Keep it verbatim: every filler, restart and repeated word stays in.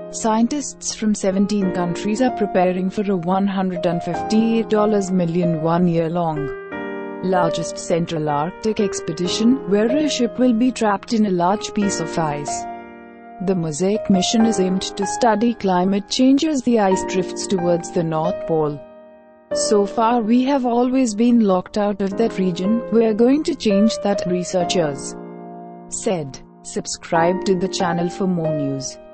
Scientists from seventeen countries are preparing for a one hundred fifty-eight million one-year-long, largest Central Arctic expedition, where a ship will be trapped in a large piece of ice. The MOSAiC mission is aimed to study climate change as the ice drifts towards the North Pole. So far we have always been locked out of that region. We are going to change that, researchers said. Subscribe to the channel for more news.